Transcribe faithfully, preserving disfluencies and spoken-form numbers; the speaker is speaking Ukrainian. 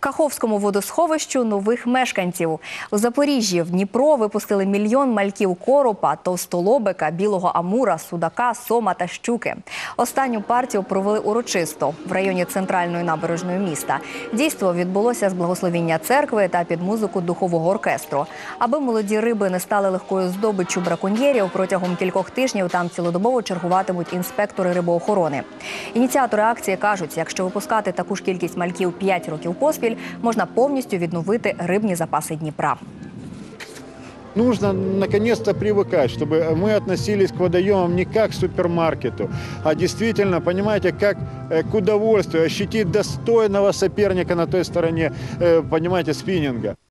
Каховському водосховищу нових мешканців. У Запоріжжі в Дніпро випустили мільйон мальків коропа, товстолобика, білого амура, судака, сома та щуки. Останню партію провели урочисто в районі центральної набережної міста. Дійство відбулося з благословіння церкви та під музику духового оркестру. Аби молоді риби не стали легкою здобиччю браконьєрів, протягом кількох тижнів там цілодобово чергуватимуть інспектори рибоохорони. Ініціатори акції кажуть, якщо випускати таку ж кількість мальків п'ять років поспіль, можна повністю відновити рибні запаси Дніпра. Нужно наконец-то привыкать, чтобы мы относились к водоемам не как к супермаркету, а действительно, понимаете, как к удовольствию, ощутить достойного соперника на той стороне, понимаете, спиннинга.